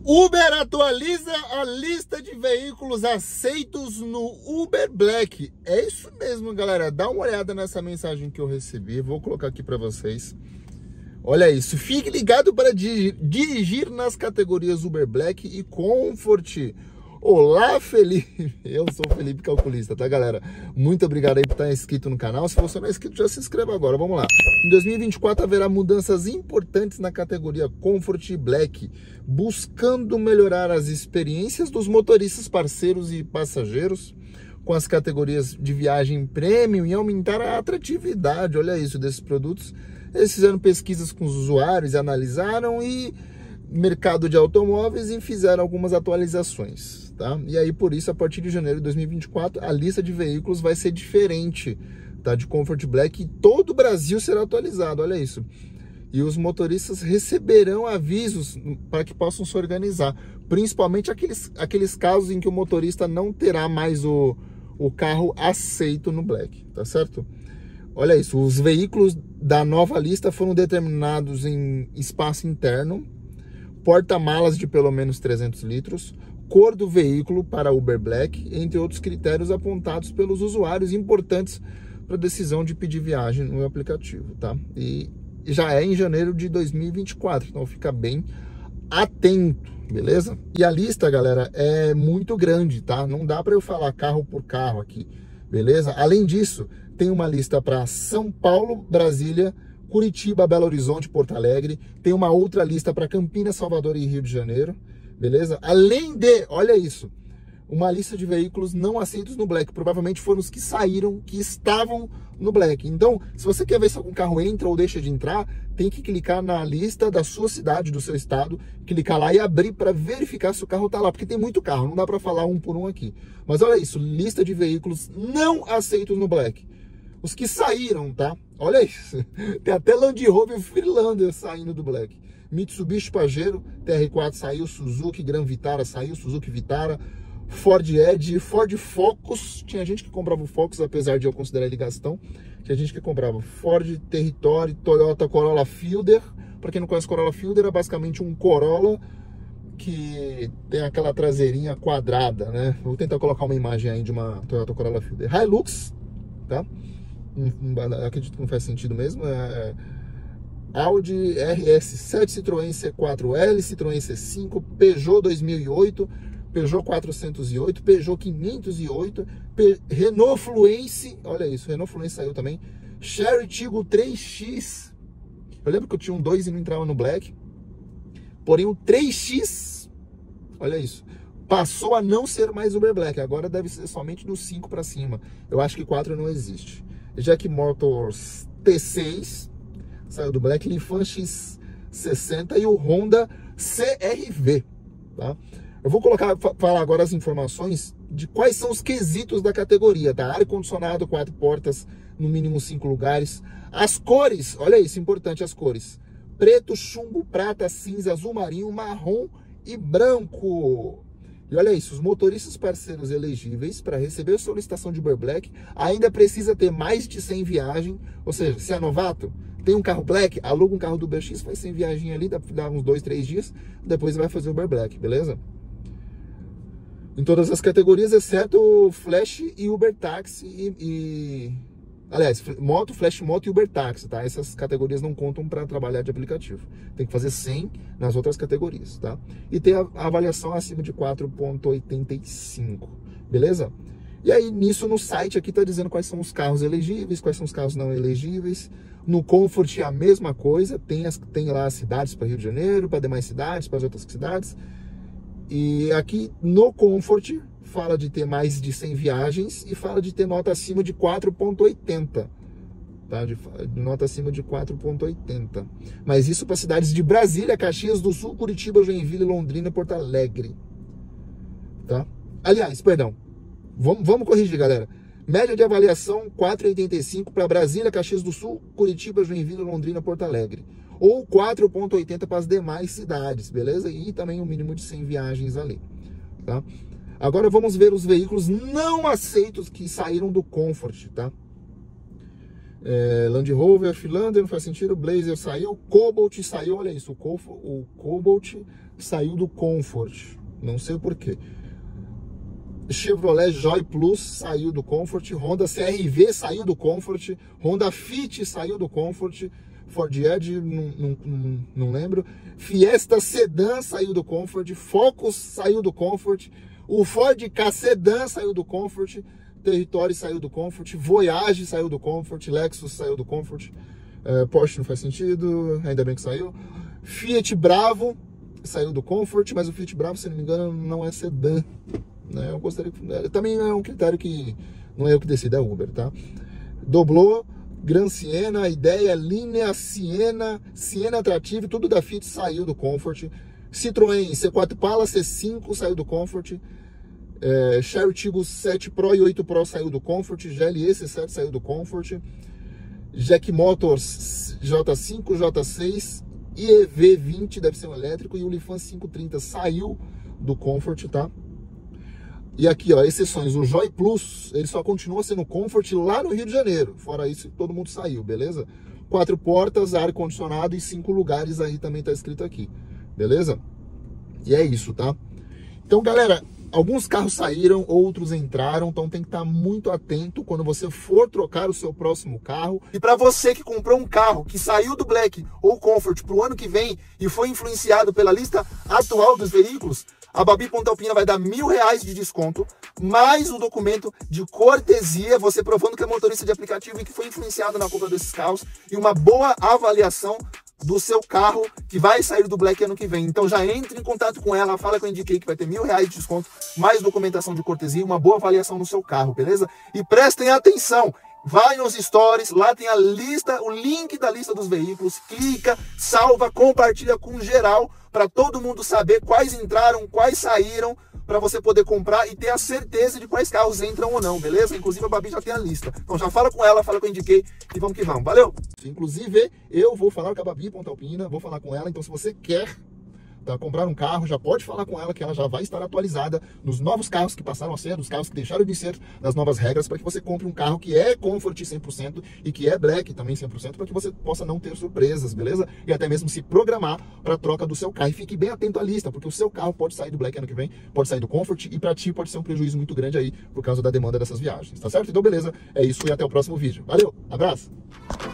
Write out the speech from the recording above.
Uber atualiza a lista de veículos aceitos no Uber Black. É isso mesmo, galera. Dá uma olhada nessa mensagem que eu recebi. Vou colocar aqui para vocês. Olha isso. Fique ligado para dirigir nas categorias Uber Black e Comfort. Olá, Felipe. Eu sou o Felipe Calculista, tá, galera? Muito obrigado aí por estar inscrito no canal. Se você não é inscrito, já se inscreva agora. Vamos lá. Em 2024 haverá mudanças importantes na categoria Comfort e Black, buscando melhorar as experiências dos motoristas parceiros e passageiros com as categorias de viagem premium e aumentar a atratividade, olha isso, desses produtos. Eles fizeram pesquisas com os usuários, analisaram e mercado de automóveis e fizeram algumas atualizações, tá? E aí, por isso, a partir de janeiro de 2024, a lista de veículos vai ser diferente, tá? De Comfort Black, e todo o Brasil será atualizado, olha isso. E os motoristas receberão avisos para que possam se organizar, principalmente aqueles casos em que o motorista não terá mais o carro aceito no Black, tá certo? Olha isso, os veículos da nova lista foram determinados em espaço interno, porta-malas de pelo menos 300 litros, cor do veículo para Uber Black, entre outros critérios apontados pelos usuários importantes para a decisão de pedir viagem no aplicativo, tá? E já é em janeiro de 2024, então fica bem atento, beleza? E a lista, galera, é muito grande, tá? Não dá para eu falar carro por carro aqui, beleza? Além disso, tem uma lista para São Paulo, Brasília, Curitiba, Belo Horizonte, Porto Alegre. Tem uma outra lista para Campinas, Salvador e Rio de Janeiro, beleza? Além de, olha isso, uma lista de veículos não aceitos no Black. Provavelmente foram os que saíram, que estavam no Black. Então, se você quer ver se algum carro entra ou deixa de entrar, tem que clicar na lista da sua cidade, do seu estado, clicar lá e abrir para verificar se o carro está lá, porque tem muito carro, não dá para falar um por um aqui. Mas olha isso, lista de veículos não aceitos no Black. Os que saíram, tá? Olha isso. Tem até Land Rover Freelander saindo do Black. Mitsubishi Pajero, TR4 saiu, Suzuki Gran Vitara saiu, Suzuki Vitara, Ford Edge, Ford Focus. Tinha gente que comprava o Focus, apesar de eu considerar ele gastão. Tinha gente que comprava Ford Territory, Toyota Corolla Fielder. Para quem não conhece Corolla Fielder, é basicamente um Corolla que tem aquela traseirinha quadrada, né? Vou tentar colocar uma imagem aí de uma Toyota Corolla Fielder. Hilux, tá? Acredito que não faz sentido mesmo. Audi RS7, Citroën C4L, Citroën C5, Peugeot 2008, Peugeot 408, Peugeot 508, Renault Fluence, olha isso, Renault Fluence saiu também, Chery Tiggo 3X. Eu lembro que eu tinha um 2 e não entrava no Black, porém o 3X, olha isso, passou a não ser mais Uber Black, agora deve ser somente do 5 para cima. Eu acho que 4 não existe. Jack Motors T6 saiu do Black, Lifan X60 e o Honda CR-V, tá? Eu vou falar agora as informações de quais são os quesitos da categoria, tá? Ar-condicionado, 4 portas, no mínimo 5 lugares. As cores, olha isso, importante as cores. Preto, chumbo, prata, cinza, azul marinho, marrom e branco. E olha isso, os motoristas parceiros elegíveis para receber solicitação de Uber Black ainda precisa ter mais de 100 viagens, ou seja, se é novato, tem um carro Black, aluga um carro do UberX, faz 100 viagem ali, dá uns 2, 3 dias, depois vai fazer Uber Black, beleza? Em todas as categorias, exceto Flash e Uber Taxi aliás, moto, Flash Moto e Uber Taxi, tá? Essas categorias não contam para trabalhar de aplicativo. Tem que fazer 100 nas outras categorias, tá? E tem a avaliação acima de 4,85, beleza? E aí, nisso, no site aqui tá dizendo quais são os carros elegíveis, quais são os carros não elegíveis. No Comfort é a mesma coisa, tem lá as cidades para Rio de Janeiro, para demais cidades, para as outras cidades. E aqui no Comfort fala de ter mais de 100 viagens e fala de ter nota acima de 4,80, tá? De nota acima de 4,80. Mas isso para cidades de Brasília, Caxias do Sul, Curitiba, Joinville, Londrina, Porto Alegre, tá? Aliás, perdão, vamos corrigir, galera. Média de avaliação 4,85 para Brasília, Caxias do Sul, Curitiba, Joinville, Londrina, Porto Alegre. Ou 4,80 para as demais cidades, beleza? E também um mínimo de 100 viagens ali, tá? Agora vamos ver os veículos não aceitos que saíram do Comfort, tá? Land Rover, Finlander, não faz sentido. Blazer saiu, Cobalt saiu, olha isso, o Cobalt saiu do Comfort, não sei porquê. Chevrolet Joy Plus saiu do Comfort, Honda CR-V saiu do Comfort, Honda Fit saiu do Comfort, Ford Edge, não lembro, Fiesta Sedan saiu do Comfort, Focus saiu do Comfort, o Ford Ka Sedan saiu do Comfort, Territory saiu do Comfort, Voyage saiu do Comfort, Lexus saiu do Comfort, Porsche não faz sentido, ainda bem que saiu, Fiat Bravo saiu do Comfort, mas o Fiat Bravo, se não me engano, não é sedã, né? Eu gostaria que... Também é um critério que não é eu que decido, é Uber, tá? Doblô, Gran Siena, Ideia, Linea, Siena, Siena Attractive, tudo da Fiat saiu do Comfort, Citroën C4 Pala, C5 saiu do Comfort, Chery Tiggo 7 Pro e 8 Pro saiu do Comfort, GLE C7 saiu do Comfort, Jack Motors J5, J6, IEV20 deve ser um elétrico, e o Lifan 530 saiu do Comfort, tá? E aqui, ó, exceções, o Joy Plus, ele só continua sendo Comfort lá no Rio de Janeiro, fora isso todo mundo saiu, beleza? 4 portas, ar-condicionado e 5 lugares aí também tá escrito aqui, beleza? E é isso, tá? Então, galera, alguns carros saíram, outros entraram, então tem que estar muito atento quando você for trocar o seu próximo carro. E para você que comprou um carro que saiu do Black ou Comfort para o ano que vem e foi influenciado pela lista atual dos veículos, a Babi Ponta Alpina vai dar R$1.000 de desconto, mais o documento de cortesia, você provando que é motorista de aplicativo e que foi influenciado na compra desses carros, e uma boa avaliação do seu carro que vai sair do Black ano que vem. Então já entre em contato com ela, fala que eu indiquei que vai ter R$1.000 de desconto, mais documentação de cortesia e uma boa avaliação no seu carro, beleza? E prestem atenção, vai nos stories, lá tem a lista, o link da lista dos veículos, clica, salva, compartilha com geral, para todo mundo saber quais entraram, quais saíram, para você poder comprar e ter a certeza de quais carros entram ou não, beleza? Inclusive a Babi já tem a lista. Então já fala com ela, fala que eu indiquei e vamos que vamos, valeu? Inclusive eu vou falar com a Babi Ponta Alpina, vou falar com ela, então se você quer comprar um carro, já pode falar com ela que ela já vai estar atualizada nos novos carros que passaram a ser, nos carros que deixaram de ser, das novas regras, para que você compre um carro que é Comfort 100% e que é Black também 100%, para que você possa não ter surpresas, beleza? E até mesmo se programar para a troca do seu carro. E fique bem atento à lista, porque o seu carro pode sair do Black ano que vem, pode sair do Comfort, e para ti pode ser um prejuízo muito grande aí por causa da demanda dessas viagens, tá certo? Então beleza, é isso e até o próximo vídeo. Valeu, abraço!